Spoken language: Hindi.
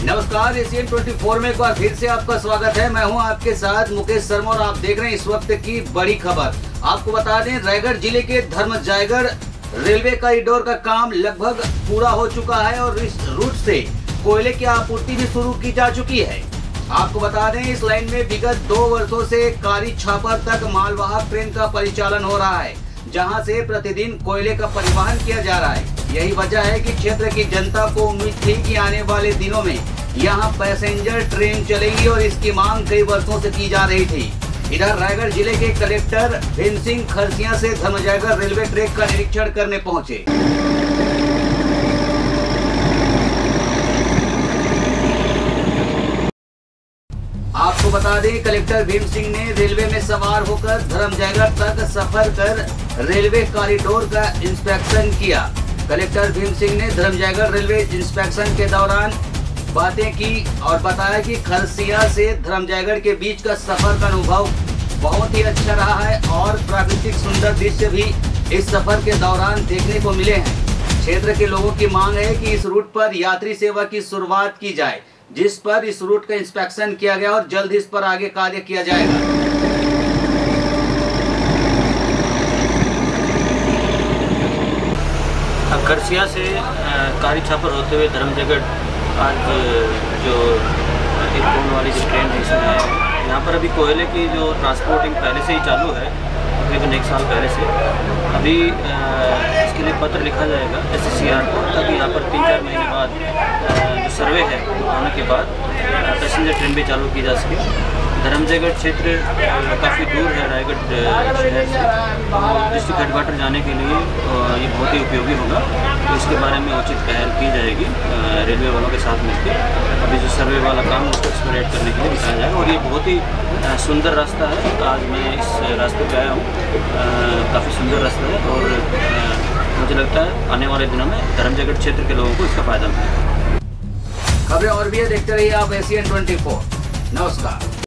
नमस्कार, एशियन 24 में एक बार फिर से आपका स्वागत है। मैं हूं आपके साथ मुकेश शर्मा और आप देख रहे हैं इस वक्त की बड़ी खबर। आपको बता दें, रायगढ़ जिले के धर्मजयगढ़ रेलवे कॉरिडोर का काम लगभग पूरा हो चुका है और इस रूट से कोयले की आपूर्ति भी शुरू की जा चुकी है। आपको बता दें, इस लाइन में विगत 2 वर्षों से कारी छापर तक मालवाहक ट्रेन का परिचालन हो रहा है, जहां से प्रतिदिन कोयले का परिवहन किया जा रहा है। यही वजह है कि क्षेत्र की जनता को उम्मीद थी कि आने वाले दिनों में यहां पैसेंजर ट्रेन चलेगी और इसकी मांग कई वर्षों से की जा रही थी। इधर रायगढ़ जिले के कलेक्टर भीम सिंह खरसिया से धर्मजयगढ़ रेलवे ट्रैक का निरीक्षण करने पहुंचे। आपको बता दें, कलेक्टर भीम सिंह ने रेलवे में सवार होकर धर्मजयगढ़ तक सफर कर रेलवे कॉरिडोर का इंस्पेक्शन किया। कलेक्टर भीम सिंह ने धर्मजयगढ़ रेलवे इंस्पेक्शन के दौरान बातें की और बताया कि खरसिया से धर्मजयगढ़ के बीच का सफर का अनुभव बहुत ही अच्छा रहा है और प्राकृतिक सुंदर दृश्य भी इस सफर के दौरान देखने को मिले हैं। क्षेत्र के लोगों की मांग है कि इस रूट पर यात्री सेवा की शुरुआत की जाए, जिस पर इस रूट का इंस्पेक्शन किया गया और जल्द इस पर आगे कार्य किया जाएगा। खरसिया से कारी छापर होते हुए धर्मजयगढ़ आज जो एक पूर्ण वाली जो ट्रेन है इसमें यहाँ पर अभी कोयले की जो ट्रांसपोर्टिंग पहले से ही चालू है, तकरीबन 1 साल पहले से। अभी इसके लिए पत्र लिखा जाएगा SCR को, ताकि यहाँ पर 3-4 महीने बाद जो सर्वे है होने के बाद पैसेंजर ट्रेन भी चालू की जा सके। धर्मजयगढ़ क्षेत्र काफ़ी दूर है रायगढ़ शहर से, डिस्ट्रिक्ट हेडक्वार्टर जाने के लिए ये बहुत ही उपयोगी होगा। तो इसके बारे में उचित पहल की जाएगी रेलवे वालों के साथ मिलकर। अभी जो सर्वे वाला काम है उसको एक्सप्लोरेट करने के लिए दिखाया जाएगा और ये बहुत ही सुंदर रास्ता है। आज मैं इस रास्ते पे आया हूँ, काफ़ी सुंदर रास्ता है और मुझे लगता है आने वाले दिनों में धर्मजयगढ़ क्षेत्र के लोगों को इसका फायदा मिलेगा। खबरें और भी है, देखते रहिए आप एशियन 24। नमस्कार।